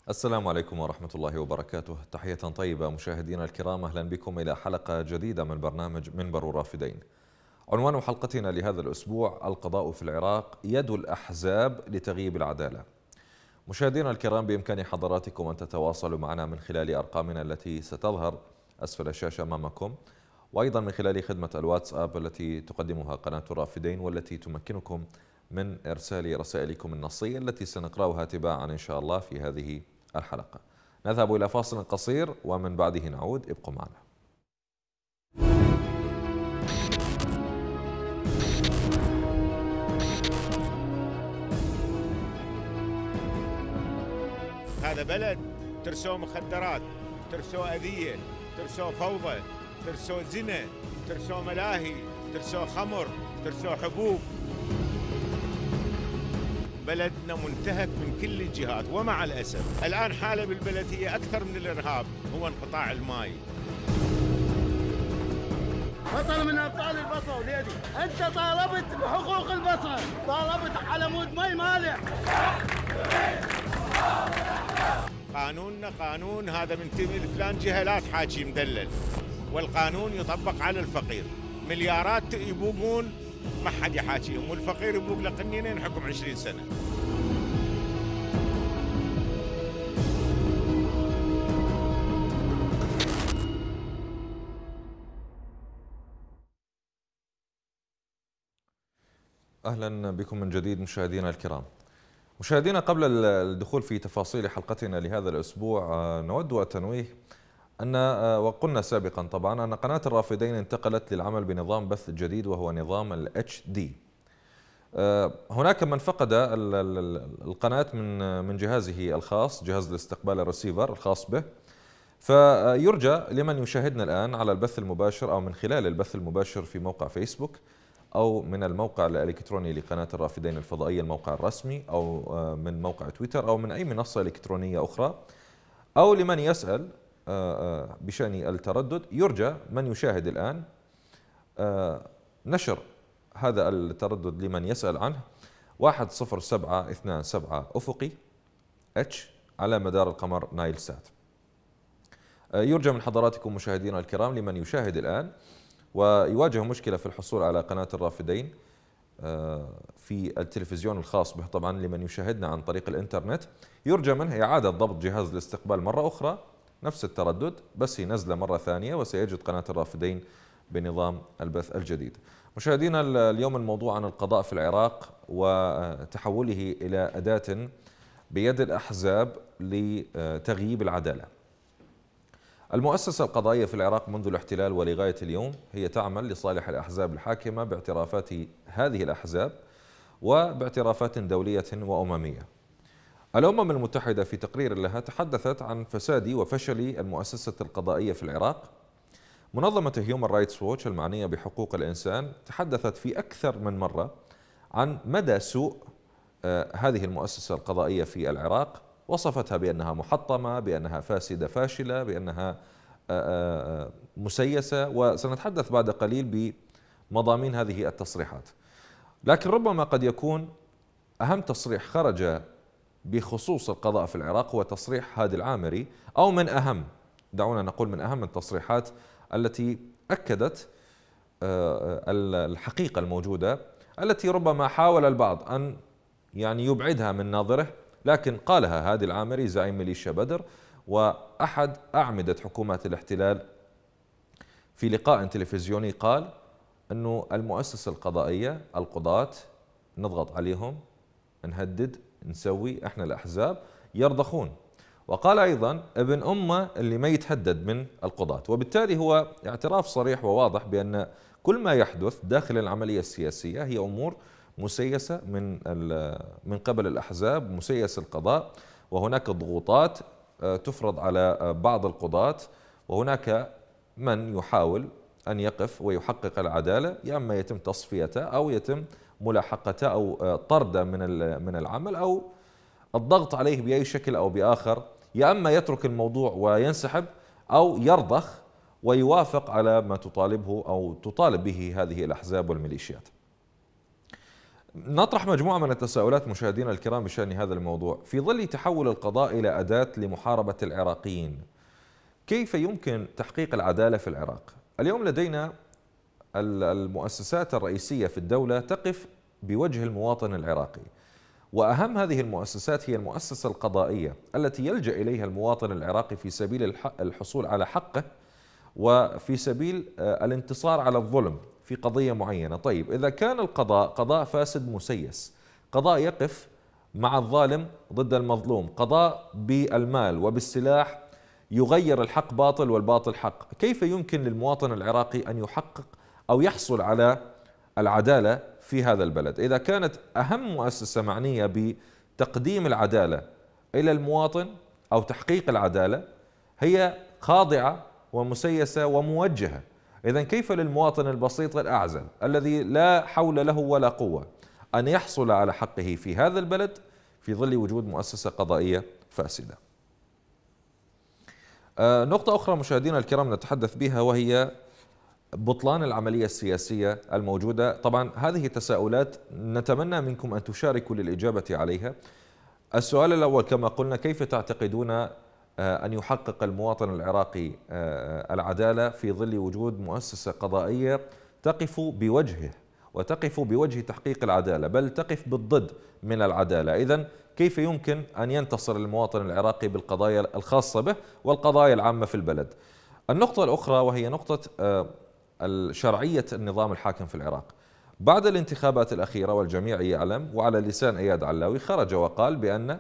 السلام عليكم ورحمة الله وبركاته. تحية طيبة مشاهدينا الكرام، أهلا بكم إلى حلقة جديدة من برنامج منبر رافدين. عنوان حلقتنا لهذا الأسبوع: القضاء في العراق، يد الأحزاب لتغييب العدالة. مشاهدينا الكرام، بإمكان حضراتكم أن تتواصلوا معنا من خلال أرقامنا التي ستظهر أسفل الشاشة أمامكم، وأيضا من خلال خدمة الواتساب التي تقدمها قناة رافدين، والتي تمكنكم من إرسال رسائلكم النصية التي سنقرأها تباعا إن شاء الله في هذه الحلقة. نذهب إلى فاصل قصير ومن بعده نعود، ابقوا معنا. هذا بلد ترسوه مخدرات، ترسوه أذية، ترسوه فوضى، ترسوه زنا، ترسوه ملاهي، ترسوه خمر، ترسوه حبوب. بلدنا منتهك من كل الجهات، ومع الأسف الآن حالة بالبلد هي أكثر من الإرهاب، هو انقطاع الماء. بطل من ابطال البصره وليدي، انت طالبت بحقوق البصره، طالبت على مود مي مالح. قانوننا قانون، هذا منتمي لفلان جهه لا تحاكي مدلل، والقانون يطبق على الفقير. مليارات يبوقون ما حد يحاكيهم، والفقير يبوق له قنينين حكم 20 سنه. أهلا بكم من جديد مشاهدينا الكرام. مشاهدينا، قبل الدخول في تفاصيل حلقتنا لهذا الأسبوع، نود التنويه أن وقلنا سابقا طبعا أن قناة الرافدين انتقلت للعمل بنظام بث جديد، وهو نظام ال HD. هناك من فقد القناة من جهازه الخاص، جهاز الاستقبال الرسيفر الخاص به، فيرجى لمن يشاهدنا الآن على البث المباشر أو من خلال البث المباشر في موقع فيسبوك، أو من الموقع الإلكتروني لقناة الرافدين الفضائية الموقع الرسمي، أو من موقع تويتر، أو من أي منصة إلكترونية أخرى، أو لمن يسأل بشأن التردد، يرجى من يشاهد الآن نشر هذا التردد لمن يسأل عنه 10727 أفقي اتش على مدار القمر نايل سات. يرجى من حضراتكم مشاهدينا الكرام لمن يشاهد الآن ويواجه مشكلة في الحصول على قناة الرافدين في التلفزيون الخاص به، طبعا لمن يشاهدنا عن طريق الإنترنت، يرجى منه إعادة ضبط جهاز الاستقبال مرة أخرى، نفس التردد بس ينزله مرة ثانية، وسيجد قناة الرافدين بنظام البث الجديد. مشاهدينا، اليوم الموضوع عن القضاء في العراق وتحوله إلى أداة بيد الأحزاب لتغييب العدالة. المؤسسة القضائية في العراق منذ الاحتلال ولغاية اليوم هي تعمل لصالح الأحزاب الحاكمة باعترافات هذه الأحزاب وباعترافات دولية وأممية. الأمم المتحدة في تقرير لها تحدثت عن فساد وفشل المؤسسة القضائية في العراق. منظمة هيومن رايتس ووتش المعنية بحقوق الإنسان تحدثت في أكثر من مرة عن مدى سوء هذه المؤسسة القضائية في العراق، وصفتها بأنها محطمة، بأنها فاسدة فاشلة، بأنها مسيسة، وسنتحدث بعد قليل بمضامين هذه التصريحات. لكن ربما قد يكون أهم تصريح خرج بخصوص القضاء في العراق هو تصريح هادي العامري، أو من أهم، دعونا نقول من أهم التصريحات التي أكدت الحقيقة الموجودة، التي ربما حاول البعض أن يبعدها من ناظره، لكن قالها هادي العامري زعيم ميليشيا بدر وأحد أعمدة حكومات الاحتلال في لقاء تلفزيوني. قال أنه المؤسسة القضائية، القضاة نضغط عليهم، نهدد، نسوي، احنا الأحزاب يرضخون. وقال أيضا ابن أمه اللي ما يتهدد من القضاة. وبالتالي هو اعتراف صريح وواضح بأن كل ما يحدث داخل العملية السياسية هي أمور مسيسة من قبل الأحزاب، مسيس القضاء، وهناك ضغوطات تفرض على بعض القضاة، وهناك من يحاول أن يقف ويحقق العدالة، يا إما يتم تصفيته أو يتم ملاحقته أو طرده من العمل أو الضغط عليه بأي شكل أو بآخر، يا إما يترك الموضوع وينسحب أو يرضخ ويوافق على ما تطالبه أو تطالب به هذه الأحزاب والميليشيات. نطرح مجموعة من التساؤلات مشاهدينا الكرام بشأن هذا الموضوع. في ظل تحول القضاء إلى أداة لمحاربة العراقيين، كيف يمكن تحقيق العدالة في العراق؟ اليوم لدينا المؤسسات الرئيسية في الدولة تقف بوجه المواطن العراقي، وأهم هذه المؤسسات هي المؤسسة القضائية التي يلجأ إليها المواطن العراقي في سبيل الحصول على حقه وفي سبيل الانتصار على الظلم في قضية معينة. طيب، إذا كان القضاء قضاء فاسد مسيس، قضاء يقف مع الظالم ضد المظلوم، قضاء بالمال وبالسلاح يغير الحق باطل والباطل حق، كيف يمكن للمواطن العراقي أن يحقق أو يحصل على العدالة في هذا البلد إذا كانت أهم مؤسسة معنية بتقديم العدالة إلى المواطن أو تحقيق العدالة هي خاضعة ومسيسة وموجهة؟ إذن كيف للمواطن البسيط الأعزل الذي لا حول له ولا قوة أن يحصل على حقه في هذا البلد في ظل وجود مؤسسة قضائية فاسدة؟ نقطة أخرى مشاهدينا الكرام نتحدث بها وهي بطلان العملية السياسية الموجودة. طبعا هذه تساؤلات نتمنى منكم أن تشاركوا للإجابة عليها. السؤال الأول كما قلنا، كيف تعتقدون أن يحقق المواطن العراقي العدالة في ظل وجود مؤسسة قضائية تقف بوجهه وتقف بوجه تحقيق العدالة، بل تقف بالضد من العدالة؟ إذن كيف يمكن أن ينتصر المواطن العراقي بالقضايا الخاصة به والقضايا العامة في البلد؟ النقطة الأخرى وهي نقطة شرعية النظام الحاكم في العراق. بعد الانتخابات الأخيرة والجميع يعلم، وعلى لسان إياد علاوي خرج وقال بأن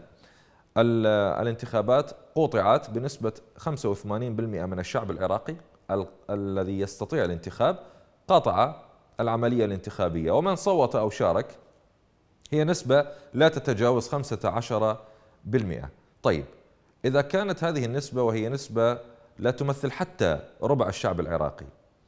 الانتخابات قوطعت بنسبة 85% من الشعب العراقي الذي يستطيع الانتخاب قاطع العملية الانتخابية، ومن صوت أو شارك هي نسبة لا تتجاوز 15%. طيب، إذا كانت هذه النسبة وهي نسبة لا تمثل حتى ربع الشعب العراقي،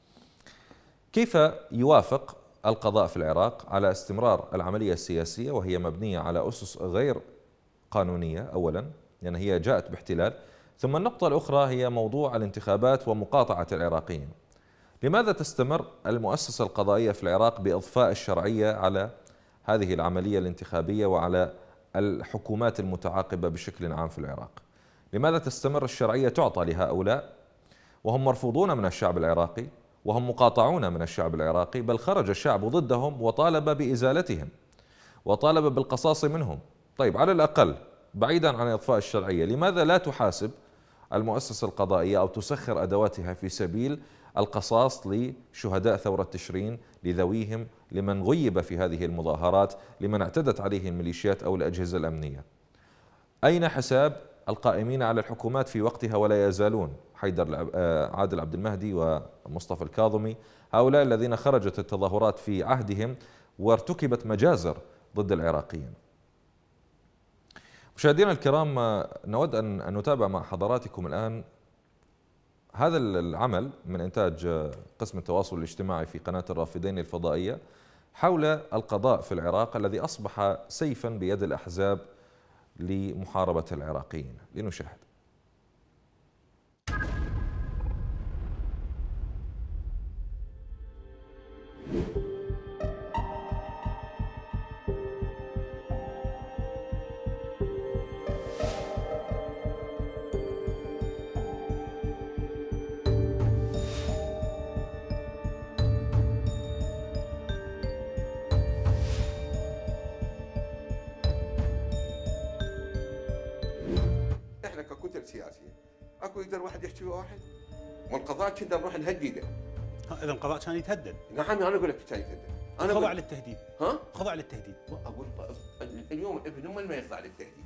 كيف يوافق القضاء في العراق على استمرار العملية السياسية وهي مبنية على أسس غير قانونية أولا، يعني هي جاءت باحتلال، ثم النقطة الأخرى هي موضوع الانتخابات ومقاطعة العراقيين؟ لماذا تستمر المؤسسة القضائية في العراق بإضفاء الشرعية على هذه العملية الانتخابية وعلى الحكومات المتعاقبة بشكل عام في العراق؟ لماذا تستمر الشرعية تعطى لهؤلاء وهم مرفوضون من الشعب العراقي وهم مقاطعون من الشعب العراقي، بل خرج الشعب ضدهم وطالب بإزالتهم وطالب بالقصاص منهم؟ طيب، على الأقل بعيدا عن إضفاء الشرعية، لماذا لا تحاسب المؤسسة القضائية أو تسخر أدواتها في سبيل القصاص لشهداء ثورة تشرين، لذويهم، لمن غيب في هذه المظاهرات، لمن اعتدت عليه الميليشيات أو الأجهزة الأمنية؟ أين حساب القائمين على الحكومات في وقتها ولا يزالون؟ عادل عبد المهدي ومصطفى الكاظمي، هؤلاء الذين خرجت التظاهرات في عهدهم وارتكبت مجازر ضد العراقيين. مشاهدينا الكرام، نود أن نتابع مع حضراتكم الآن هذا العمل من إنتاج قسم التواصل الاجتماعي في قناة الرافدين الفضائية حول القضاء في العراق الذي أصبح سيفا بيد الأحزاب لمحاربة العراقيين. لنشاهد. احنا ككتل سياسيه اكو يقدر واحد يحكي واحد، والقضاء كنا نروح نهدده. اذا القضاء كان يتهدد. نعم، انا اقول لك كان يتهدد. انا خضع للتهديد. ها؟ خضع للتهديد. اقول اليوم ابن امه ما يخضع للتهديد.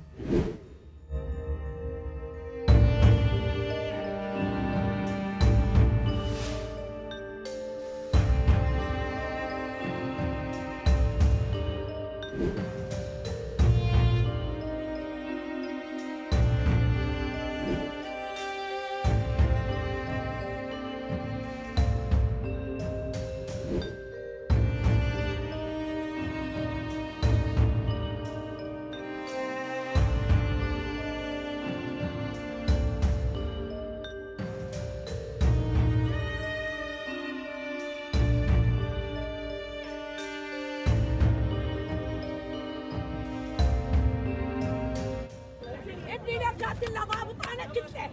كله ضابط انا كله.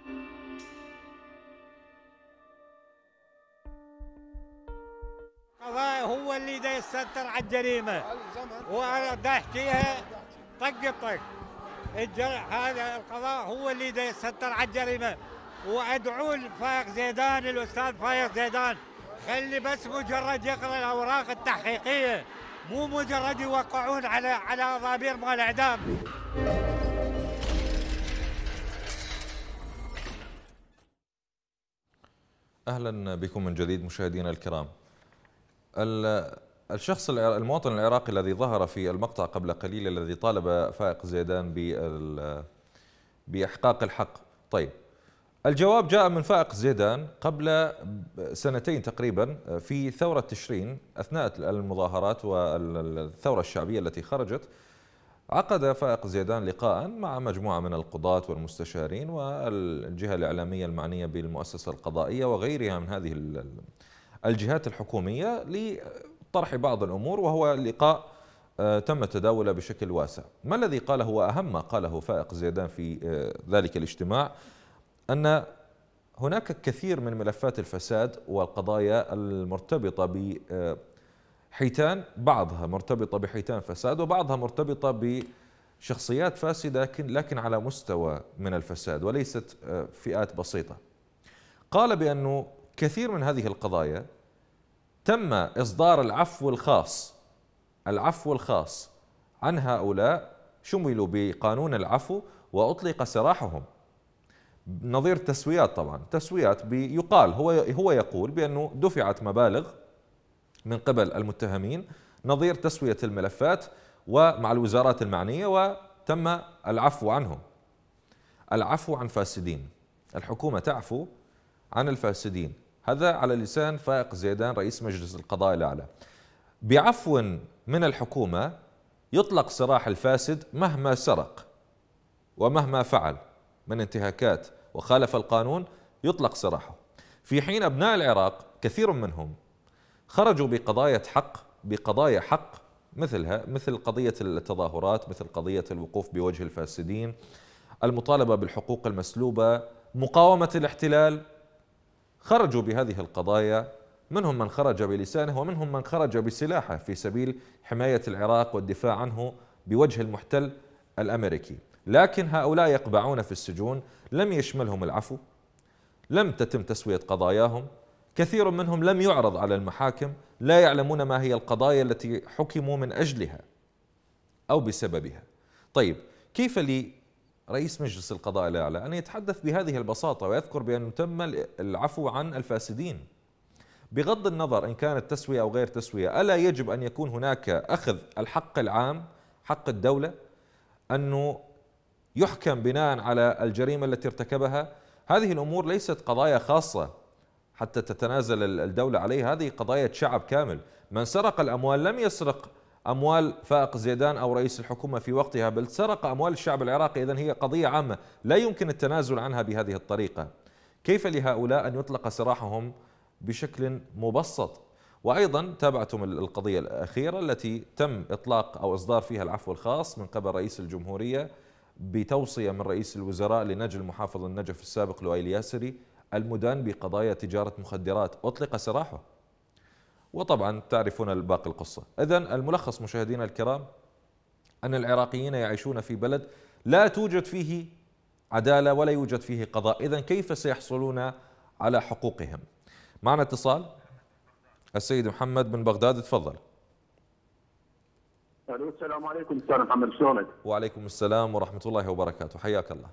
القضاء هو اللي دا يسيطر على الجريمه، وانا دا احكيها طق طق. هذا القضاء هو اللي دا يسيطر على الجريمه، وادعو الفايق زيدان، الاستاذ فايق زيدان، خلي بس مجرد يقرا الاوراق التحقيقيه، مو مجرد يوقعون على اضابير مال اعدام. اهلا بكم من جديد مشاهدينا الكرام. الشخص المواطن العراقي الذي ظهر في المقطع قبل قليل الذي طالب فائق زيدان بإحقاق الحق. طيب، الجواب جاء من فائق زيدان قبل سنتين تقريبا في ثورة تشرين أثناء المظاهرات والثورة الشعبية التي خرجت. عقد فائق زيدان لقاء مع مجموعة من القضاة والمستشارين والجهة الإعلامية المعنية بالمؤسسة القضائية وغيرها من هذه الجهات الحكومية لطرح بعض الأمور، وهو لقاء تم تداوله بشكل واسع. ما الذي قاله وأهم ما قاله فائق زيدان في ذلك الاجتماع؟ أن هناك كثير من ملفات الفساد والقضايا المرتبطة بحيتان، بعضها مرتبطة بحيتان فساد وبعضها مرتبطة بشخصيات فاسدة لكن على مستوى من الفساد وليست فئات بسيطة. قال بأنه كثير من هذه القضايا تم إصدار العفو الخاص عن هؤلاء، شملوا بقانون العفو وأطلق سراحهم، نظير تسويات. طبعا تسويات يقال هو يقول بأنه دفعت مبالغ من قبل المتهمين نظير تسوية الملفات ومع الوزارات المعنية، وتم العفو عنهم. العفو عن فاسدين، الحكومة تعفو عن الفاسدين، هذا على لسان فائق زيدان رئيس مجلس القضاء الأعلى. بعفو من الحكومة يطلق سراح الفاسد مهما سرق ومهما فعل من انتهاكات وخالف القانون، يطلق سراحه. في حين أبناء العراق كثير منهم خرجوا بقضايا حق مثل قضية التظاهرات، مثل قضية الوقوف بوجه الفاسدين، المطالبة بالحقوق المسلوبة، مقاومة الاحتلال. خرجوا بهذه القضايا، منهم من خرج بلسانه ومنهم من خرج بسلاحه في سبيل حماية العراق والدفاع عنه بوجه المحتل الأمريكي. لكن هؤلاء يقبعون في السجون، لم يشملهم العفو، لم تتم تسوية قضاياهم، كثير منهم لم يعرض على المحاكم، لا يعلمون ما هي القضايا التي حكموا من أجلها أو بسببها. طيب، كيف لرئيس مجلس القضاء الأعلى أن يتحدث بهذه البساطة ويذكر بأنه تم العفو عن الفاسدين؟ بغض النظر إن كانت تسوية أو غير تسوية، ألا يجب أن يكون هناك أخذ الحق العام، حق الدولة، أنه يحكم بناء على الجريمة التي ارتكبها؟ هذه الأمور ليست قضايا خاصة حتى تتنازل الدولة عليها، هذه قضايا شعب كامل. من سرق الأموال لم يسرق أموال فائق زيدان أو رئيس الحكومة في وقتها، بل سرق أموال الشعب العراقي. إذن هي قضية عامة لا يمكن التنازل عنها بهذه الطريقة. كيف لهؤلاء أن يطلق سراحهم بشكل مبسط؟ وأيضا تابعتم القضية الأخيرة التي تم إطلاق أو إصدار فيها العفو الخاص من قبل رئيس الجمهورية بتوصية من رئيس الوزراء لنجل محافظ النجف السابق لؤي الياسري المدان بقضايا تجارة مخدرات، أطلق سراحه. وطبعا تعرفون باقي القصة. إذن الملخص مشاهدينا الكرام أن العراقيين يعيشون في بلد لا توجد فيه عدالة ولا يوجد فيه قضاء. إذن كيف سيحصلون على حقوقهم؟ معنا اتصال، السيد محمد من بغداد، تفضل. الو، السلام عليكم استاذ محمد، شلونك؟ وعليكم السلام ورحمة الله وبركاته، حياك الله.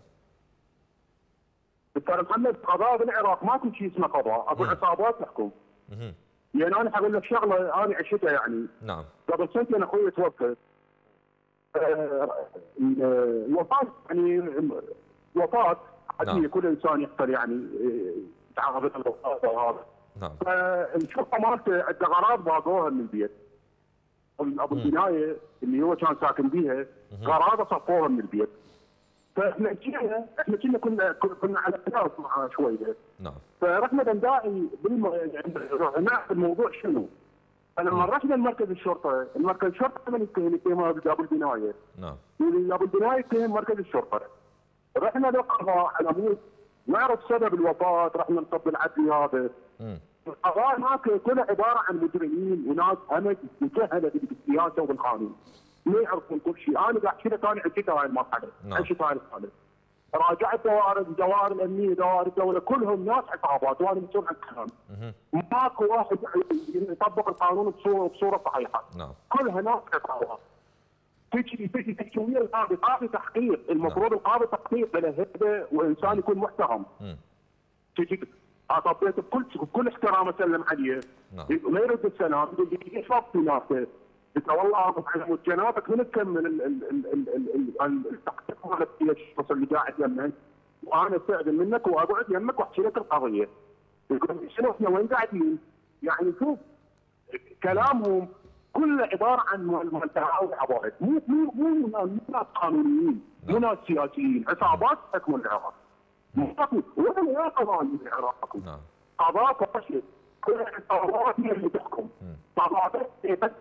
استاذ محمد، قضاء بالعراق ماكو شيء اسمه قضاء، اكو عصابات تحكم. يعني انا حقول لك شغله انا عشتها يعني. نعم. قبل سنتين اخوي توفى. الوفاه يعني وفاه عاديه. نعم. كل انسان يقتل يعني يتعرض للوفاه وهذا. نعم. فالشرطه مالته عنده غراض باقوها من البيت. ابو البنايه اللي هو كان ساكن بيها غراضه صفوها من البيت. فاحنا كنا على خلاف مع شويه. نعم. فرحنا نداعي يعني الموضوع شنو؟ فلما رحنا لمركز الشرطه، المركز الشرطه من يتهم ابو البنايه. نعم. ابو البنايه يتهم مركز الشرطه. رحنا للقضاء على مود نعرف سبب الوفاه، رحنا نصب العدلي هذا. القضاء هناك كله عباره عن مجرمين وناس همج مجهله بالسياسه وبالقانون. ما يعرفون كل شيء، انا قاعد احكي لك انا عشت هاي المرحله، عشت هاي المرحله. راجعت دوائر الامنيه، دوائر الدوله، كلهم ناس عصابات وانا مسؤول عن الكلام. ماكو واحد يطبق القانون بصوره صحيحه. كلها ناس عصابات. تجي تحكي ويا القاضي، قاضي تحقيق، المفروض القاضي تحقيق له هيبه وانسان يكون محترم. تجي طبيت بكل احترام اسلم عليه. ما يرد السلام، يقول لي ايش وقت ناسه؟ قلت له والله على جنابك من تكمل التحقيق مالك الشخص اللي قاعد يمك، وانا استاذن منك واقعد يمك واحكي لك القضيه. يقول شنو احنا وين قاعدين؟ يعني شوف كلامهم كله عباره عن تعاون عبائد، مو ناس قانونيين، مو ناس سياسيين، عصابات تحكم العراق. ولا قضاء العراق. قضاء فاشل، كل العصابات هي اللي تحكم. قضاء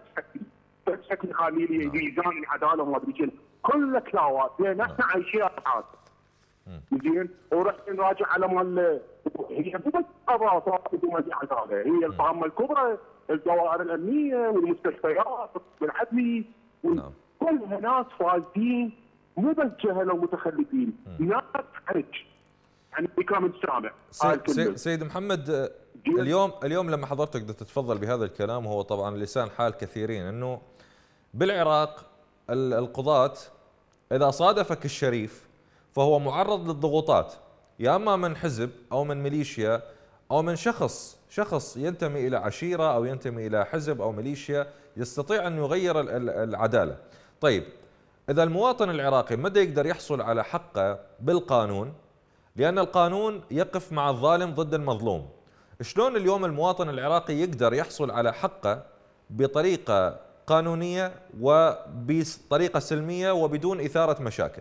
بس شكل خليلي ميزان العداله وما ادري شنو، كله كلاوات، لان احنا عايشين ابحاث. زين، ورحت نراجع على مال هي مو بس قضاء صارت بدون عداله، هي الطامه الكبرى، الدوائر الامنيه والمستشفيات والعدلي، كلها ناس فاسدين، مو بس جهله ومتخلفين، ناس حرج. يعني بكامل السامع. سيد محمد، اليوم لما حضرتك تتفضل بهذا الكلام، وهو طبعا لسان حال كثيرين، انه بالعراق القضاة اذا صادفك الشريف فهو معرض للضغوطات، يا اما من حزب او من ميليشيا او من شخص ينتمي الى عشيره او ينتمي الى حزب او ميليشيا يستطيع ان يغير العداله. طيب اذا المواطن العراقي متى يقدر يحصل على حقه بالقانون؟ لان القانون يقف مع الظالم ضد المظلوم. شلون اليوم المواطن العراقي يقدر يحصل على حقه بطريقه قانونيه وبطريقه سلميه وبدون اثاره مشاكل؟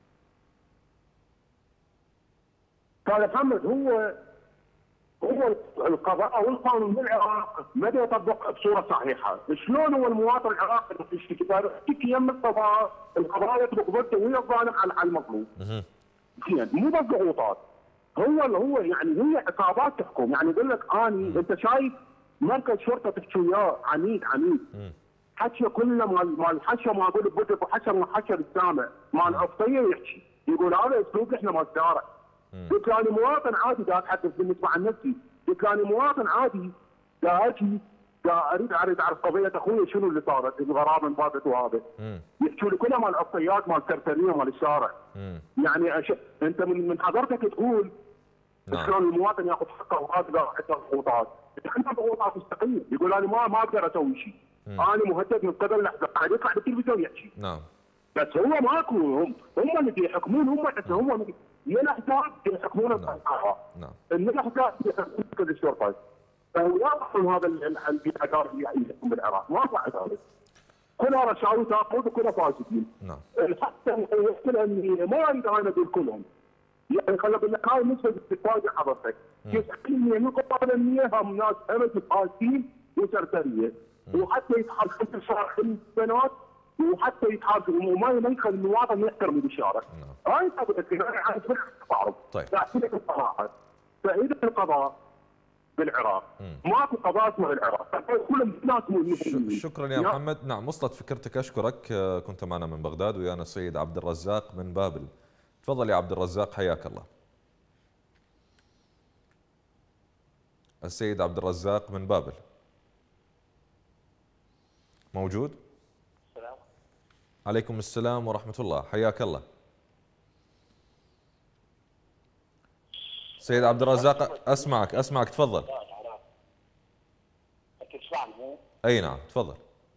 قال محمد، هو القضاء والقانون بالعراق مدى يطبق بصوره صحيحه، شلون هو المواطن العراقي يشتكي يم القضاء يطبق ضده ويا الظالم على المظلوم. مو بس ضغوطات، هو يعني هي عصابات تحكم، يعني يقول لك انت شايف مركز شرطه تحكي وياه عميد حكي كله مال حشا ما اقول بوقف وحشا ما حشا بالسامع، مال عفطيه يحكي، يقول هذا اسلوب احنا مال الشارع. قلت له انا مواطن عادي دا اتحدث بالنسبه عن نفسي، قلت له انا مواطن عادي دا اجي دا اريد اعرف قضيه اخوي شنو اللي صارت، الغرابه انضبطت وهذا. يحكوا لي كلها مال عفطيات مال سرسريه مال الشارع. يعني انت من حضرتك تقول شلون المواطن ياخذ حقه وهذا عنده ضغوطات، عنده ضغوطات مستقيم، يقول انا ما اقدر اسوي شيء. انا مهدد من قبل لحظه، قاعد يطلع بالتلفزيون يحكي. بس هو ماكو، هم اللي يحكمون، هم هي الاحزاب يحكمون القضاء. ان الاحزاب يحكمون الشرطه. فهو يعرفون هذا الاداره اللي يحكم بالعراق، ما في عداله. كلها رشاوي تاخذ وكلها فاسدين. حتى الامنيه ما اريد انا اقول كلهم. يعني خلينا نقول لك هاي نسبه استفاده حضرتك. 90% من القضاة الامنيه هم ناس همج فاسدين وسرسريه. وحتى يتحال 5 سنوات وحتى يتحال وما يخلي المواطن يحترم بالشارع. هاي طبيعتي انا عايز بالتعارض. احكي لك الصراحه. فاذا القضاء بالعراق ماكو قضاء اسمه العراق، كلهم ناس مو شكرا يا محمد. نعم وصلت فكرتك، اشكرك. كنت معنا من بغداد ويانا السيد عبد الرزاق من بابل. تفضل يا عبد الرزاق، حياك الله. السيد عبد الرزاق من بابل موجود؟ السلام عليكم السلام ورحمة الله، حياك الله. سيد عبد الرزاق أسمعك تفضل. تسمعني؟ أي نعم تفضل.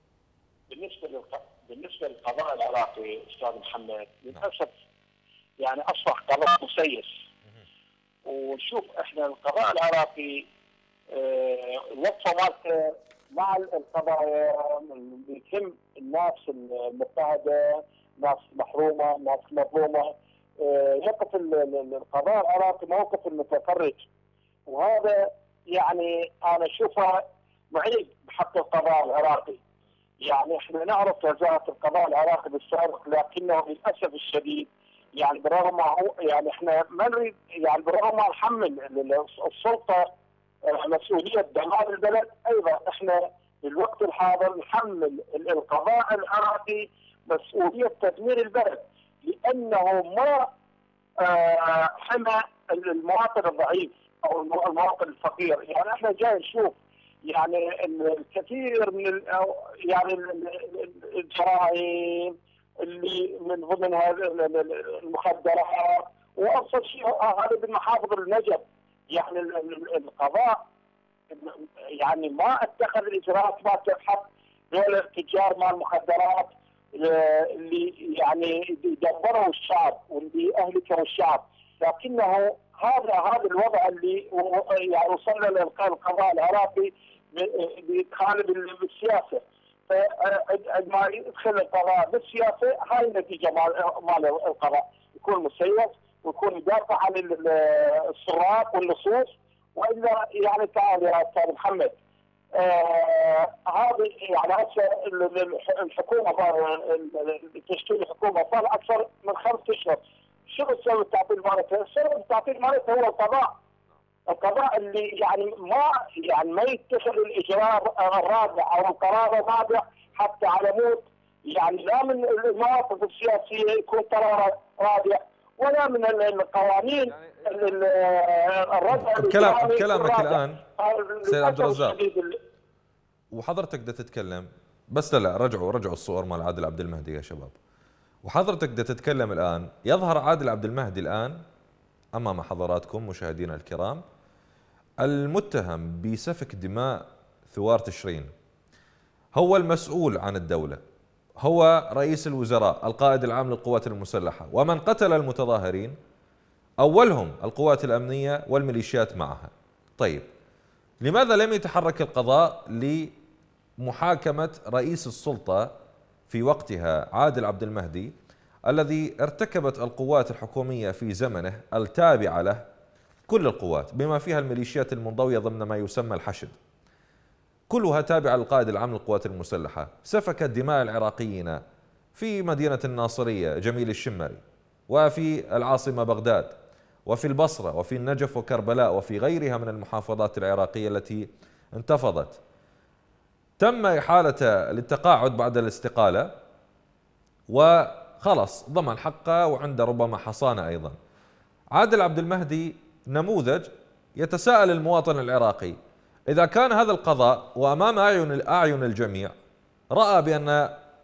بالنسبة للقضاء العراقي أستاذ محمد، للأسف يعني أصبح قضاء مسيس. ونشوف إحنا القضاء العراقي الوقفة مالته مع القضايا يتم الناس المضطهدة، ناس محرومة، ناس مظلومة، يقف القضاء العراقي موقف المتفرج، وهذا يعني انا اشوفه معيب بحق القضاء العراقي. يعني احنا نعرف نزاهة القضاء العراقي بالسابق، لكنه للاسف الشديد يعني بالرغم ما هو يعني احنا ما نريد يعني بالرغم ما نحمل السلطه مسؤوليه دمار البلد، ايضا احنا في الوقت الحاضر نحمل القضاء العراقي مسؤوليه تدمير البلد، لانه ما حمى المواطن الضعيف او المواطن الفقير. يعني احنا جاي نشوف يعني الكثير من يعني الجرائم اللي من ضمنها المخدرات، وابسط شيء هذا بالمحافظ النجف. يعني القضاء يعني ما اتخذ الاجراءات ما تحق دول التجار مال المخدرات اللي يعني دمروا الشعب واللي اهلكوا الشعب، لكنه هذا الوضع اللي يعني وصلنا للقضاء العراقي بيتخالف بالسياسه. فعندما يدخل القضاء بالسياسه هاي النتيجه مال القضاء، يكون مسيس ويكون يدافع عن السراق واللصوص. والا يعني تعال يا استاذ محمد، هذه يعني هسه الحكومه تشكيل الحكومه صار اكثر من 5 اشهر. شنو السبب التعطيل مالتها؟ السبب التعطيل مالتها هو القضاء اللي يعني ما يتخذ الاجراء الرادع او القرار الرادع حتى على مود يعني لا من المواقف السياسيه يكون قرار رادع، ولا من القوانين الردع. بكلامك الان سيد عبد الرزاق وحضرتك بدك تتكلم، بس لا رجعوا الصور مال عادل عبد المهدي يا شباب. وحضرتك بدك تتكلم الان، يظهر عادل عبد المهدي الان امام حضراتكم مشاهدينا الكرام المتهم بسفك دماء ثوار تشرين، هو المسؤول عن الدولة، هو رئيس الوزراء، القائد العام للقوات المسلحة، ومن قتل المتظاهرين أولهم القوات الأمنية والميليشيات معها. طيب لماذا لم يتحرك القضاء لمحاكمة رئيس السلطة في وقتها عادل عبد المهدي الذي ارتكبت القوات الحكومية في زمنه التابعة له كل القوات بما فيها الميليشيات المنضوية ضمن ما يسمى الحشد، كلها تابعة للقائد العام للقوات المسلحة، سفكت دماء العراقيين في مدينة الناصرية جميل الشمري، وفي العاصمة بغداد، وفي البصرة، وفي النجف وكربلاء، وفي غيرها من المحافظات العراقية التي انتفضت. تم إحالة للتقاعد بعد الاستقالة وخلص ضمن حقه وعنده ربما حصانة أيضا. عادل عبد المهدي نموذج يتساءل المواطن العراقي، إذا كان هذا القضاء وأمام أعين الجميع رأى بأن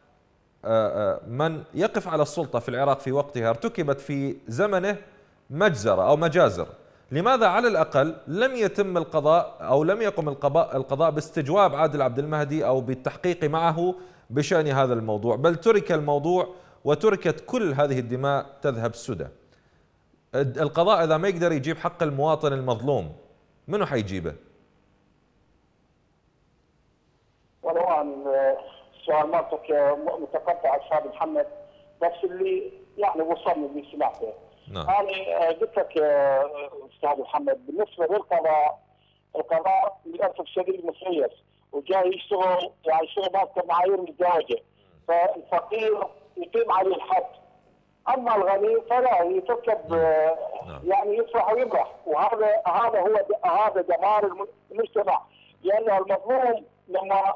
من يقف على السلطة في العراق في وقتها ارتكبت في زمنه مجزرة أو مجازر، لماذا على الأقل لم يتم القضاء أو لم يقم القضاء باستجواب عادل عبد المهدي أو بالتحقيق معه بشأن هذا الموضوع، بل ترك الموضوع وتركت كل هذه الدماء تذهب سدى؟ القضاء إذا ما يقدر يجيب حق المواطن المظلوم منو حيجيبه؟ والله السؤال مالتك متقطع استاذ محمد، بس اللي يعني وصلني اللي سمعته. نعم. انا قلت لك استاذ محمد بالنسبه للقضاء، القضاء للاسف الشديد مسيس وجاي يشتغل يعني شغل مالته معايير مزدوجه، فالفقير يقيم عليه الحد، اما الغني فلا يتركب يعني يفرح ويمرح، هذا دمار المجتمع، لانه المظلوم لما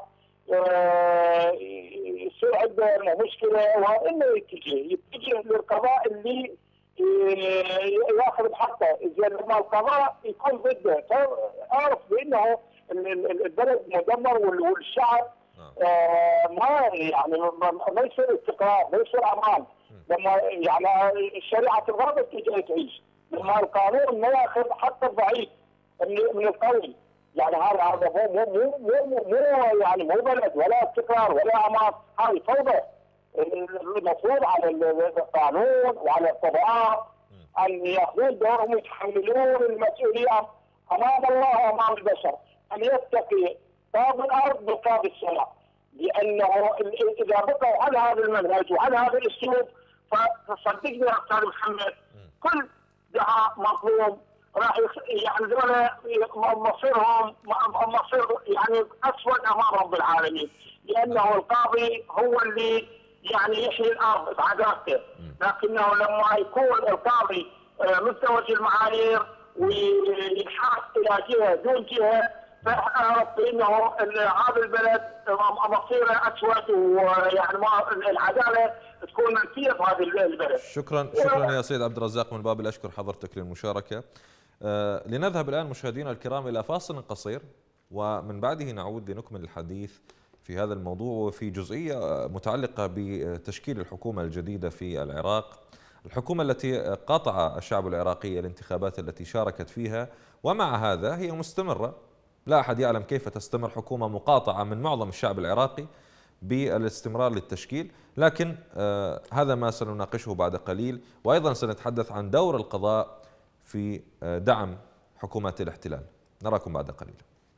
يصير عنده مشكله وانه يتجه للقضاء اللي ياخذ بحقه، زين لما القضاء يكون ضده فاعرف بانه البلد مدمر والشعب ما يعني ما يصير استقرار، ما يصير امان. لما يعني الشريعه الغرب تجي تعيش، لما القانون ما ياخذ حق الضعيف من القوي، يعني هذا مو يعني مو بلد ولا استقرار ولا امان، هذه فوضى. المفروض على القانون وعلى القضاء ان ياخذون دورهم ويتحملون المسؤوليه امام الله وامام البشر، ان يتقي قاضي الارض بقاضي السماء، لانه اذا بقوا على هذا المنهج وعلى هذا الاسلوب فصدقني يا استاذ محمد كل دعاء مظلوم راح يعني ذولا مصيرهم مصير يعني اسود امام رب العالمين، لانه القاضي هو اللي يعني يحيي الارض بعدالته، لكنه لما يكون القاضي مزدوج المعايير وينحاز الى جهه دون جهه، فاعرف بانه هذا البلد مصيره اسود، ويعني العداله تكون منفيه في هذا البلد. شكرا يا سيد عبد الرزاق، من باب الاشكر حضرتك للمشاركه. لنذهب الان مشاهدينا الكرام الى فاصل قصير، ومن بعده نعود لنكمل الحديث في هذا الموضوع وفي جزئيه متعلقه بتشكيل الحكومه الجديده في العراق، الحكومه التي قاطع الشعب العراقي الانتخابات التي شاركت فيها، ومع هذا هي مستمره. لا أحد يعلم كيف تستمر حكومة مقاطعة من معظم الشعب العراقي بالاستمرار للتشكيل، لكن هذا ما سنناقشه بعد قليل، وأيضا سنتحدث عن دور القضاء في دعم حكومات الاحتلال. نراكم بعد قليل.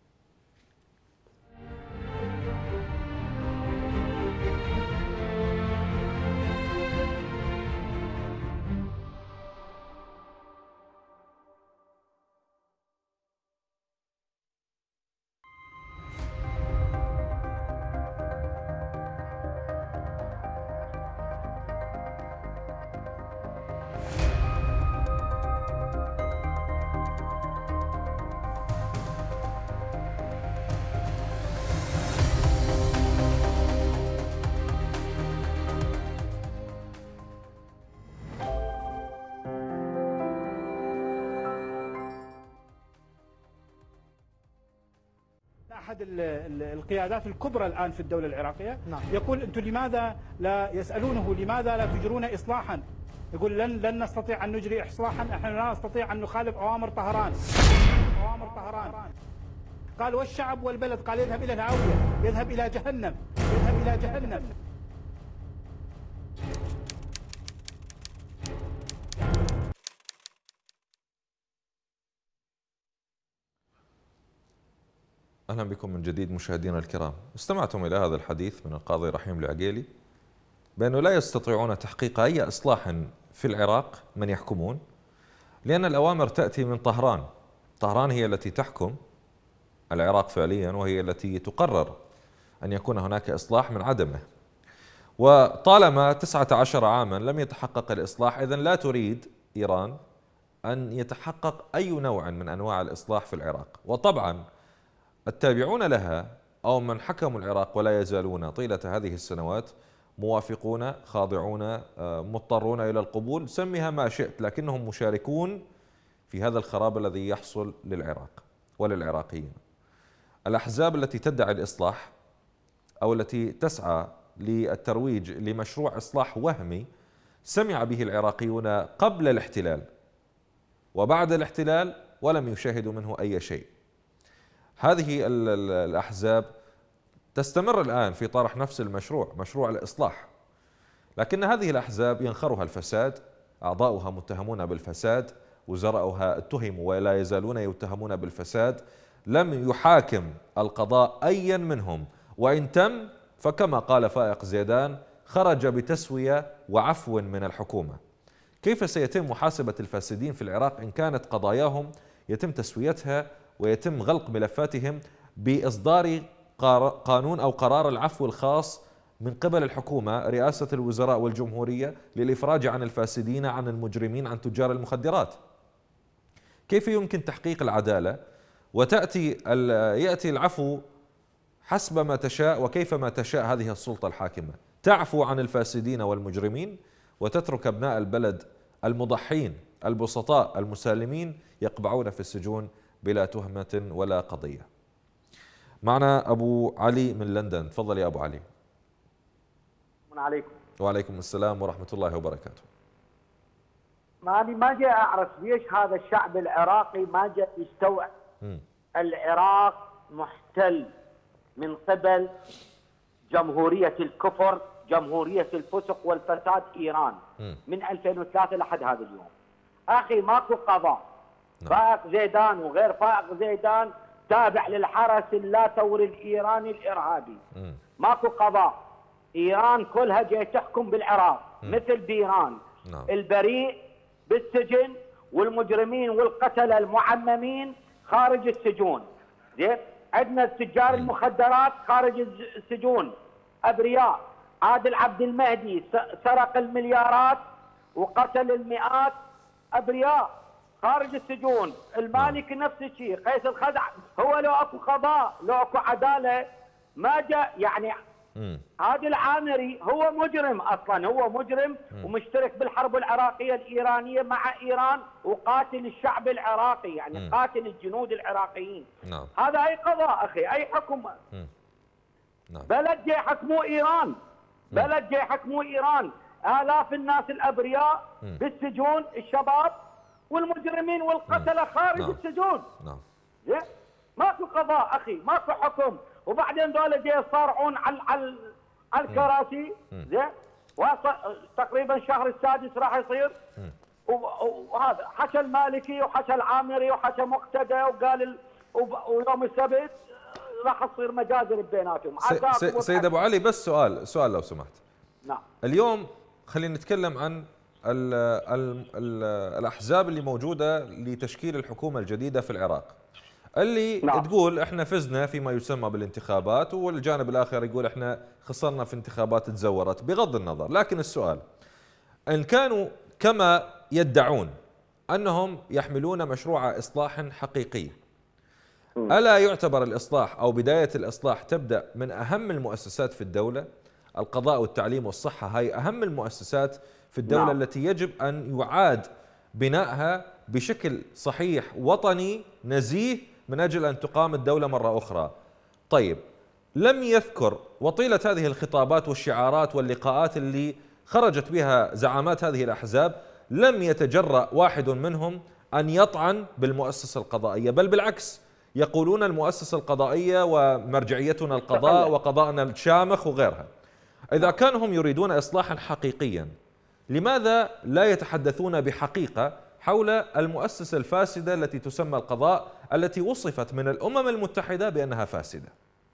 أحد القيادات الكبرى الآن في الدولة العراقية يقول أنتم لماذا لا يسألونه لماذا لا تجرون إصلاحا؟ يقول لن نستطيع أن نجري إصلاحا، نحن لا نستطيع أن نخالف أوامر طهران. قال والشعب والبلد، قال يذهب إلى الهاوية، يذهب إلى جهنم، يذهب إلى جهنم. أهلا بكم من جديد مشاهدينا الكرام. استمعتم إلى هذا الحديث من القاضي رحيم العقيلي بأنه لا يستطيعون تحقيق أي إصلاح في العراق من يحكمون، لأن الأوامر تأتي من طهران. طهران هي التي تحكم العراق فعليا، وهي التي تقرر أن يكون هناك إصلاح من عدمه. وطالما 19 عاما لم يتحقق الإصلاح، إذن لا تريد إيران أن يتحقق أي نوع من أنواع الإصلاح في العراق. وطبعا التابعون لها أو من حكموا العراق ولا يزالون طيلة هذه السنوات موافقون، خاضعون، مضطرون إلى القبول، سميها ما شئت، لكنهم مشاركون في هذا الخراب الذي يحصل للعراق وللعراقيين. الأحزاب التي تدعي الإصلاح أو التي تسعى للترويج لمشروع إصلاح وهمي سمع به العراقيون قبل الاحتلال وبعد الاحتلال ولم يشاهدوا منه أي شيء. هذه الأحزاب تستمر الآن في طرح نفس المشروع، مشروع الإصلاح، لكن هذه الأحزاب ينخرها الفساد، أعضاؤها متهمون بالفساد، وزراؤها اتهموا ولا يزالون يتهمون بالفساد. لم يحاكم القضاء أيا منهم، وإن تم فكما قال فائق زيدان خرج بتسوية وعفو من الحكومة. كيف سيتم محاسبة الفاسدين في العراق إن كانت قضاياهم يتم تسويتها ويتم غلق ملفاتهم بإصدار قانون أو قرار العفو الخاص من قبل الحكومة، رئاسة الوزراء والجمهورية، للإفراج عن الفاسدين، عن المجرمين، عن تجار المخدرات؟ كيف يمكن تحقيق العدالة يأتي العفو حسب ما تشاء وكيفما تشاء هذه السلطة الحاكمة، تعفو عن الفاسدين والمجرمين وتترك أبناء البلد المضحين البسطاء المسالمين يقبعون في السجون بلا تهمة ولا قضية؟ معنا أبو علي من لندن. تفضل يا أبو علي. عليكم. وعليكم السلام ورحمة الله وبركاته. ما جاء أعرف ليش هذا الشعب العراقي ما جاء يستوعب العراق محتل من قبل جمهورية الكفر، جمهورية الفسق والفساد إيران من 2003 لحد هذا اليوم. أخي ماكو قضاء. فائق زيدان وغير فائق زيدان تابع للحرس اللاتوري الإيراني الإرهابي. ماكو قضاء. إيران كلها جاي تحكم بالعراق مثل بإيران. البريء بالسجن والمجرمين والقتلة المعممين خارج السجون. زين، عندنا تجار المخدرات خارج السجون أبرياء، عادل عبد المهدي سرق المليارات وقتل المئات ابرياء خارج السجون، المالكي نفس الشيء، قيس الخزع. هو لو اكو قضاء، لو اكو عداله ما جاء يعني. هذا العامري هو مجرم اصلا، هو مجرم ومشترك بالحرب العراقيه الايرانيه مع ايران وقاتل الشعب العراقي، يعني قاتل الجنود العراقيين. نعم. هذا اي قضاء اخي، اي حكم. نعم. بلد جاي يحكموا ايران، بلد جاي يحكموا ايران، آلاف الناس الابرياء بالسجون، الشباب والمجرمين والقتله خارج السجون. نعم. ماكو قضاء اخي، ماكو حكم، وبعدين دول جاي يصارعون على الكراسي. زين، تقريبا الشهر السادس راح يصير. وهذا حكى المالكي وحكى العامري وحكى مقتدى وقال ويوم السبت راح تصير مجازر بيناتهم. سيد ابو علي، بس سؤال لو سمحت. نعم. اليوم خلينا نتكلم عن الاحزاب اللي موجوده لتشكيل الحكومه الجديده في العراق، اللي تقول احنا فزنا فيما يسمى بالانتخابات، والجانب الاخر يقول احنا خسرنا في انتخابات تزورت. بغض النظر، لكن السؤال ان كانوا كما يدعون انهم يحملون مشروع اصلاح حقيقي، الا يعتبر الاصلاح او بدايه الاصلاح تبدا من اهم المؤسسات في الدوله؟ القضاء والتعليم والصحه هاي اهم المؤسسات في الدوله التي يجب ان يعاد بنائها بشكل صحيح وطني نزيه من أجل أن تقام الدولة مرة أخرى. طيب، لم يذكر وطيلة هذه الخطابات والشعارات واللقاءات اللي خرجت بها زعامات هذه الأحزاب، لم يتجرأ واحد منهم أن يطعن بالمؤسسة القضائية، بل بالعكس يقولون المؤسسة القضائية ومرجعيتنا القضاء وقضاءنا الشامخ وغيرها. إذا كانوا هم يريدون إصلاحا حقيقيا، لماذا لا يتحدثون بحقيقة حول المؤسسة الفاسدة التي تسمى القضاء، التي وصفت من الأمم المتحدة بأنها فاسدة؟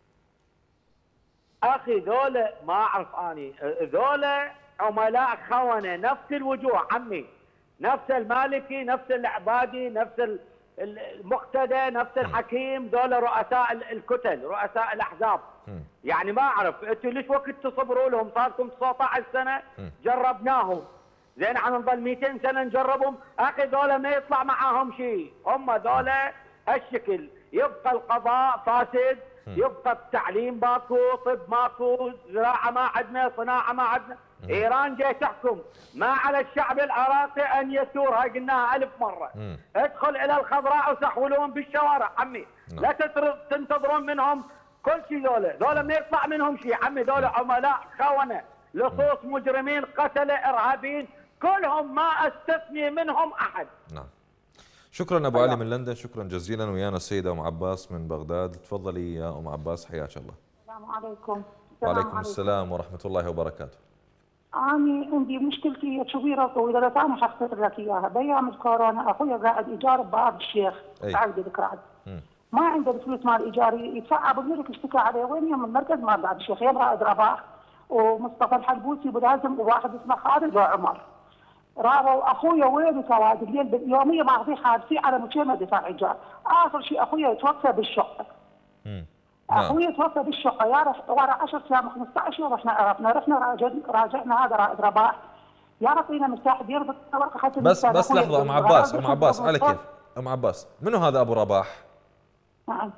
أخي ذولا ما أعرف أني، ذولا عملاء خونة، نفس الوجوه عمي، نفس المالكي، نفس العبادي، نفس المقتدى، نفس الحكيم، ذولا رؤساء الكتل، رؤساء الأحزاب. يعني ما أعرف أنتم ليش وقت تصبروا لهم؟ صار لكم 19 سنة جربناهم، زين عن نضل 200 سنه نجربهم. اخي ذولا ما يطلع معاهم شيء، هم ذولا هالشكل. يبقى القضاء فاسد، يبقى التعليم ماكو، طب ماكو، زراعه ما عندنا، صناعه ما عندنا. ايران جاي تحكم، ما على الشعب العراقي ان يثور، هاي قلناها 1000 مره. ادخل الى الخضراء وسحولون بالشوارع عمي، لا تنتظرون منهم كل شيء. ذولا ما يطلع منهم شيء عمي، ذولا عملاء خونه، لصوص مجرمين، قتله، ارهابيين، كلهم ما استثني منهم احد. نعم. شكرا ابو علي من لندن، شكرا جزيلا. ويانا السيده ام عباس من بغداد. تفضلي يا ام عباس، حياك الله. السلام عليكم. وعليكم السلام ورحمه الله وبركاته. أنا عندي مشكلتي كبيرة طويلة، بس أنا حختصر لك إياها. بأيام الكورونا أخويا قاعد إيجار بباب الشيخ، قاعد ذكرات. ما عنده الفلوس مال الإيجار يدفع. أبو الملك اشتكى عليه، وين من المركز مال باب الشيخ، يا رائد رباح ومصطفى الحلبوسي بلازم وواحد اسمه خالد وعمر. راحوا اخويا وين سواد الليل باليوميه ماخذين حابسين على مكالمه دفاع ايجار. اخر شيء اخويا يتوفى بالشقه. اخويا يتوفى بالشقه، يا ورا 10 ايام 15 يوم رحنا راجعنا هذا رائد رباح، يا ربينا مرتاح بيربط ورقه حتى بس لحظه ام عباس على كيف؟ ام عباس، منو هذا ابو رباح؟ نعم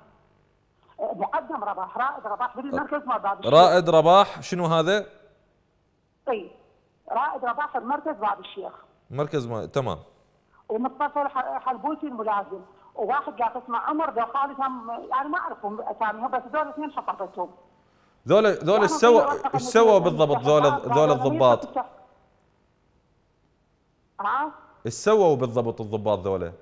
مقدم رباح، رائد رباح بالمركز مال باب الشيخ. رائد رباح شنو هذا؟ اي رائد رباح بمركز باب الشيخ. تمام. ومصطفى الحلبوسي الملازم، وواحد قاعد اسمه عمر ذا خالد، هم يعني ما اعرفهم اساميهم، بس ذول اثنين حفظتهم. ذول ايش سووا بالضبط ذول الضباط؟ ايش سووا بالضبط الضباط ذولا؟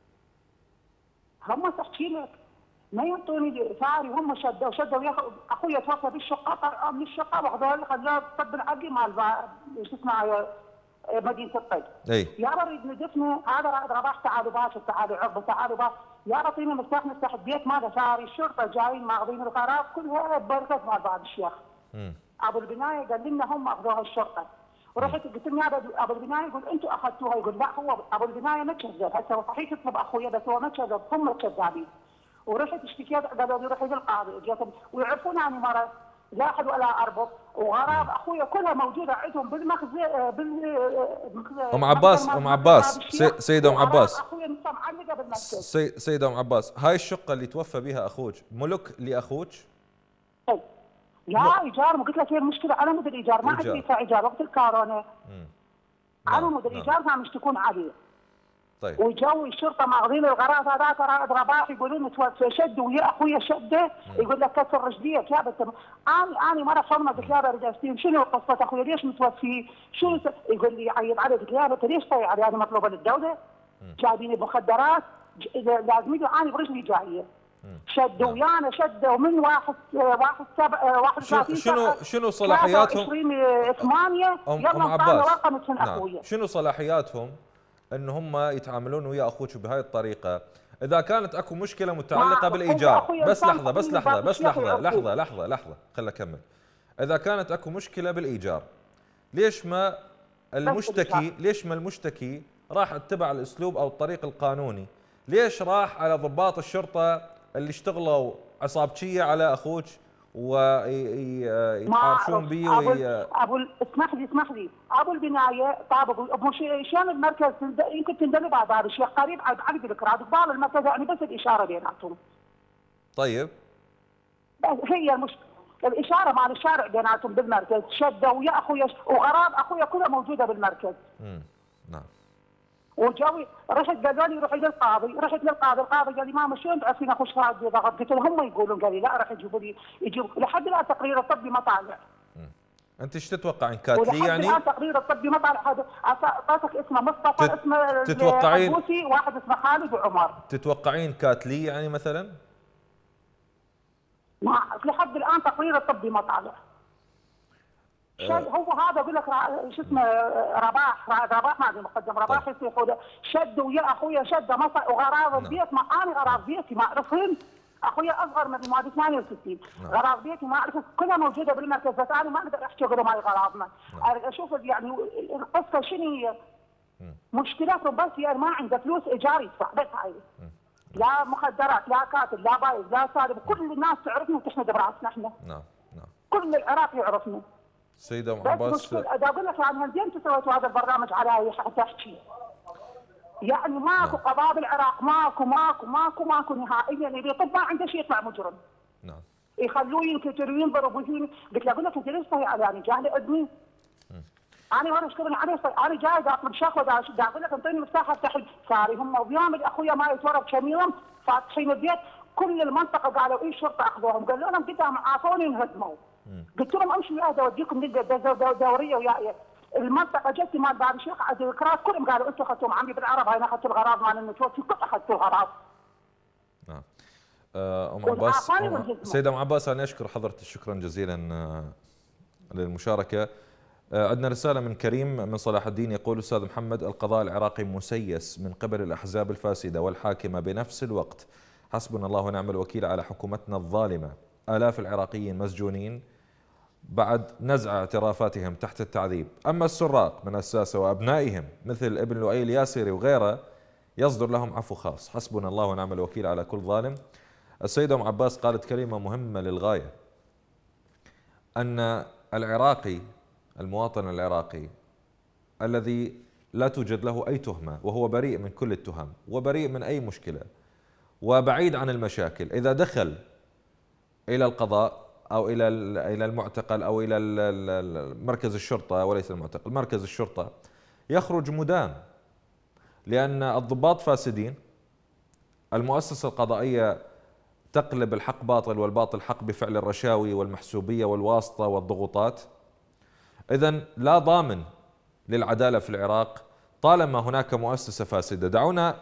هم تحكي لك ما يعطوني ساري، هم شدوا اخويا توفى بالشقه، طلعوا من الشقه واخذوه خلوه الطب العقلي مال شو اسمه مدينه الطب. يا بريد ندفنه، هذا رائد رباح تعالوا باشر، تعالوا عقبه، تعالوا باشر، يا رطينا مرتاح نفتح البيت ماذا ساري، الشرطه جايين ماخذين القرار كلها بركه مال باب الشيخ. ابو البنايه قال لنا هم اخذوها الشرطه، ورحت قلت له يا ابو البنايه، يقول انتم اخذتوها، يقول لا هو ابو البنايه ما كذب، هسه هو صحيح يطلب اخويا بس هو ما كذب، هم الكذابين. ورحت اشتكيت، قالوا لي روحي للقاضي، ويعرفون عني مره لا احد ولا اربط، وغراض اخويا كلها موجوده عندهم بالمخزن ام عباس سيده ام عباس اخويا معلقه بالمركز. سيده ام عباس، هاي الشقه اللي توفى بها اخوك ملك لاخوك؟ لا ايجار، ما قلت لك هي المشكله على مود الايجار، ما عندي يدفع ايجار وقت الكورونا. على مود الايجار كانوا يشتكون عليه. طيب. وجو الشرطه ماخذين الغراض هذاك رائد رباح يقولون متوفى شد ويا اخويا شده، يقول لك كسر رجليك يا بنت. انا مره صدمه قلت يا رجال شنو قصه اخويا ليش متوفي؟ شنو يقول لي عيط علي، قلت يا بنت ليش طيب علي؟ انا مطلوبه للدوله؟ جايبيني بمخدرات لازم انا برجلي جايه. شد ويانا شد ومن 31 شنو صلاحياتهم؟ 20/8 يلا عباس. رقم اسم اخويا. شنو صلاحياتهم ان هم يتعاملون ويا اخوك بهاي الطريقه؟ اذا كانت اكو مشكله متعلقه بالايجار، بس لحظه خليني اكمل. اذا كانت اكو مشكله بالايجار، ليش ما المشتكي راح اتبع الاسلوب او الطريق القانوني؟ ليش راح على ضباط الشرطه اللي اشتغلوا عصابتيه على اخوك ويتحارشون به اسمح لي ابو البنايه طابق شلون المركز يمكن تندلب على باب الشيخ قريب على الكراد قبال المركز، يعني بس الاشاره بيناتهم. طيب هي المشكله الاشاره مال الشارع بيناتهم بالمركز، شده ويا اخويا وغراض اخويا كلها موجوده بالمركز. نعم. وجوي رحت قالوا لي روحي للقاضي، القاضي قال لي ماما شلون بعثين اخو شهاده ضغط؟ قلت لهم هم يقولون، قال لي لا راح يجيبوا لحد الان تقرير الطبي ما طالع. انت ايش تتوقعين كاتلي يعني؟ لحد الان تقرير الطبي ما طالع. هذا اعطيتك اسمه مصطفى، اسمه تتوقعين عبوسي، واحد اسمه خالد وعمر. تتوقعين كاتلي يعني مثلا؟ ما لحد الان تقرير الطبي ما طالع. هو هذا اقول لك شو اسمه رباح ما ادري مقدم رباح يصير شد ويا اخويا شده مصر وغراض البيت، ما انا غراض بيتي ما اعرفهم، اخويا اصغر من مواليد 68. غراض بيتي ما اعرف كلها موجوده بالمركز، بس انا ما اقدر احكي غير مال غراضنا. اشوف يعني القصه شنو هي؟ مشكلتهم بس يعني ما عنده فلوس ايجار يدفع، بس هاي. لا مخدرات، لا كاتب، لا بايظ، لا سالب، كل الناس تعرفنا وتحمد براسنا احنا. نعم. كل العراق يعرفنا. سيدة ام عباس، اقول لك يعني زين سويتوا هذا البرنامج علي حتى احكي. يعني ماكو قضاء بالعراق، ماكو نهائيا. اللي يطب ما عنده شيء يطلع مجرم. نعم. يخلوه ينكسر وينضرب ويهين. قلت له اقول لك انت ليش طيب علي؟ جاي لابني. انا وانا اشتغل انا جاي اطلب شهوه، اقول لك انطيني مفتاح افتح صاري هم ويامل اخويا ما يتورط كم يوم فاتحين البيت، كل المنطقه قالوا ايه الشرطه اخذوهم، قالوا لهم قدام عافوني انهدموا. قلت لهم امشوا وياي اوديكم دوريه وياي. المنطقه جت مال باب الشيخ عند الكراد كلهم قالوا انتم اخذتوهم عمي بالعرب، هاي اخذتوا الغراض مال المتوفي كل اخذتوا الغراض. نعم. ام عباس، سيدة ام عباس انا اشكر حضرتك شكرا جزيلا للمشاركه. عندنا رساله من كريم من صلاح الدين يقول: استاذ محمد، القضاء العراقي مسيس من قبل الاحزاب الفاسده والحاكمه بنفس الوقت. حسبنا الله ونعم الوكيل على حكومتنا الظالمه. آلاف العراقيين مسجونين بعد نزع اعترافاتهم تحت التعذيب. أما السراق من الساسة وأبنائهم مثل ابن لؤي الياسري وغيره يصدر لهم عفو خاص. حسبنا الله ونعم الوكيل على كل ظالم. السيدة أم عباس قالت كلمة مهمة للغاية، أن العراقي، المواطن العراقي الذي لا توجد له أي تهمة وهو بريء من كل التهم وبريء من أي مشكلة وبعيد عن المشاكل، إذا دخل إلى القضاء أو إلى المعتقل أو إلى مركز الشرطة، وليس المعتقل، مركز الشرطة، يخرج مدان، لأن الضباط فاسدين، المؤسسة القضائية تقلب الحق باطل والباطل حق بفعل الرشاوي والمحسوبية والواسطة والضغوطات. إذن لا ضامن للعدالة في العراق طالما هناك مؤسسة فاسدة. دعونا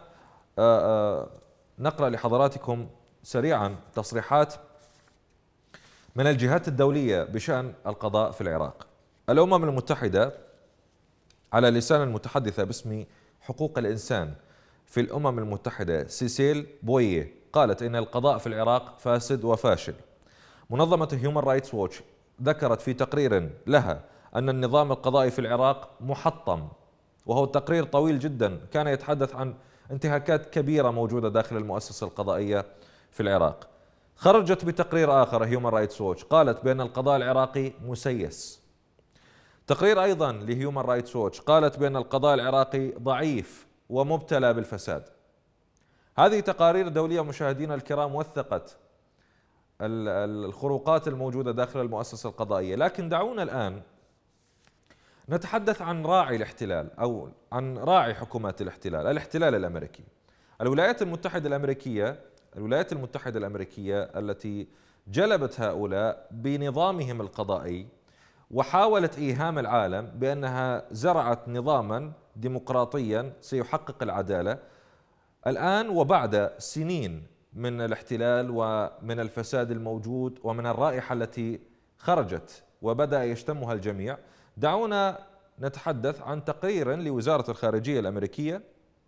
نقرأ لحضراتكم سريعا تصريحات من الجهات الدولية بشأن القضاء في العراق. الأمم المتحدة على لسان المتحدثة باسم حقوق الإنسان في الأمم المتحدة سيسيل بويه قالت إن القضاء في العراق فاسد وفاشل. منظمة هيومن رايتس ووتش ذكرت في تقرير لها أن النظام القضائي في العراق محطم، وهو تقرير طويل جدا كان يتحدث عن انتهاكات كبيرة موجودة داخل المؤسسة القضائية في العراق. خرجت بتقرير آخر هيومن رايتس ووتش قالت بأن القضاء العراقي مسيس. تقرير أيضا لهيومن رايتس ووتش قالت بأن القضاء العراقي ضعيف ومبتلى بالفساد. هذه تقارير دولية مشاهدينا الكرام وثقت الخروقات الموجودة داخل المؤسسة القضائية، لكن دعونا الآن نتحدث عن راعي الاحتلال أو عن راعي حكومات الاحتلال الأمريكي. الولايات المتحدة الأمريكية التي جلبت هؤلاء بنظامهم القضائي وحاولت إيهام العالم بأنها زرعت نظاما ديمقراطيا سيحقق العدالة، الآن وبعد سنين من الاحتلال ومن الفساد الموجود ومن الرائحة التي خرجت وبدأ يشتمها الجميع، دعونا نتحدث عن تقرير لوزارة الخارجية الأمريكية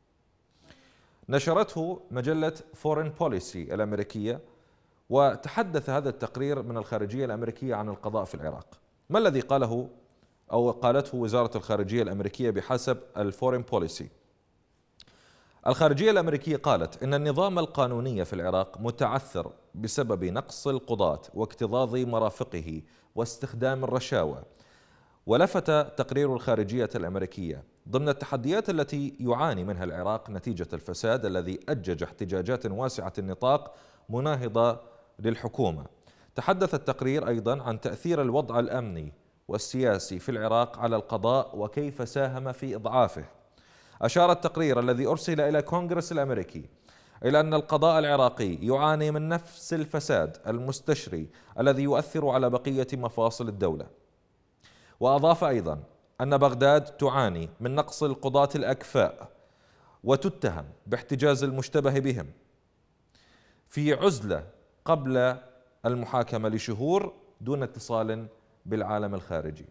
نشرته مجلة فورين بوليسي الأمريكية، وتحدث هذا التقرير من الخارجية الأمريكية عن القضاء في العراق. ما الذي قاله أو قالته وزارة الخارجية الأمريكية بحسب الفورين بوليسي؟ الخارجية الأمريكية قالت إن النظام القانوني في العراق متعثر بسبب نقص القضاة واكتظاظ مرافقه واستخدام الرشاوى. ولفت تقرير الخارجية الأمريكية ضمن التحديات التي يعاني منها العراق نتيجة الفساد الذي أجج احتجاجات واسعة النطاق مناهضة للحكومة. تحدث التقرير أيضا عن تأثير الوضع الأمني والسياسي في العراق على القضاء وكيف ساهم في إضعافه. أشار التقرير الذي أرسل إلى كونغرس الأمريكي إلى أن القضاء العراقي يعاني من نفس الفساد المستشري الذي يؤثر على بقية مفاصل الدولة. وأضاف أيضا أن بغداد تعاني من نقص القضاة الأكفاء وتتهم باحتجاز المشتبه بهم في عزلة قبل المحاكمة لشهور دون اتصال بالعالم الخارجي.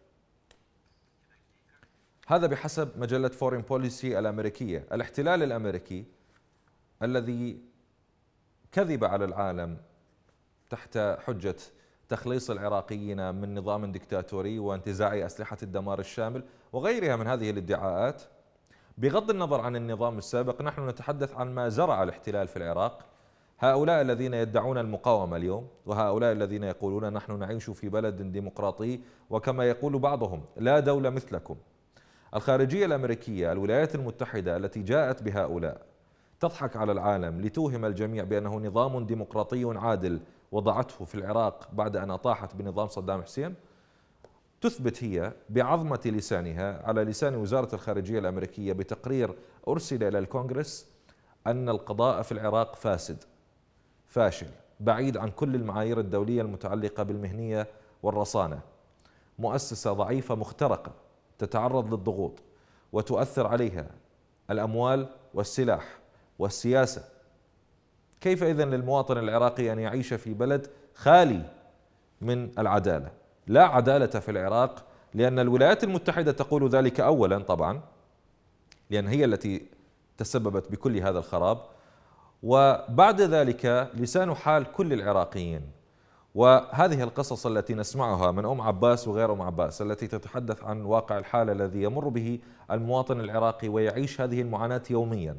هذا بحسب مجلة فورين بوليسي الأمريكية. الاحتلال الأمريكي الذي كذب على العالم تحت حجة تخليص العراقيين من نظام ديكتاتوري وانتزاع أسلحة الدمار الشامل وغيرها من هذه الادعاءات، بغض النظر عن النظام السابق نحن نتحدث عن ما زرع الاحتلال في العراق. هؤلاء الذين يدعون المقاومة اليوم وهؤلاء الذين يقولون نحن نعيش في بلد ديمقراطي وكما يقول بعضهم لا دولة مثلكم. الخارجية الأمريكية الولايات المتحدة التي جاءت بهؤلاء تضحك على العالم لتوهم الجميع بأنه نظام ديمقراطي عادل وضعته في العراق بعد أن أطاحت بنظام صدام حسين، تثبت هي بعظمة لسانها على لسان وزارة الخارجية الأمريكية بتقرير أرسل إلى الكونغرس أن القضاء في العراق فاسد فاشل بعيد عن كل المعايير الدولية المتعلقة بالمهنية والرصانة، مؤسسة ضعيفة مخترقة تتعرض للضغوط وتؤثر عليها الأموال والسلاح والسياسة. كيف إذن للمواطن العراقي أن يعيش في بلد خالي من العدالة؟ لا عدالة في العراق، لأن الولايات المتحدة تقول ذلك أولا طبعا، لأن هي التي تسببت بكل هذا الخراب، وبعد ذلك لسان حال كل العراقيين. وهذه القصص التي نسمعها من أم عباس وغير أم عباس التي تتحدث عن واقع الحال الذي يمر به المواطن العراقي ويعيش هذه المعاناة يوميا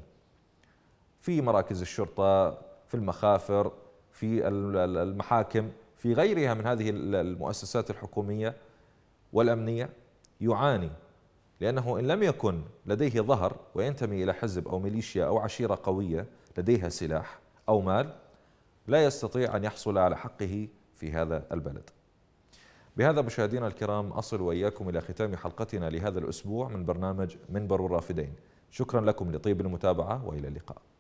في مراكز الشرطة، في المخافر، في المحاكم، في غيرها من هذه المؤسسات الحكومية والأمنية، يعاني لأنه إن لم يكن لديه ظهر وينتمي إلى حزب أو ميليشيا أو عشيرة قوية لديها سلاح أو مال، لا يستطيع أن يحصل على حقه في هذا البلد. بهذا مشاهدينا الكرام أصل وإياكم إلى ختام حلقتنا لهذا الأسبوع من برنامج منبر الرافدين. شكرا لكم لطيب المتابعة وإلى اللقاء.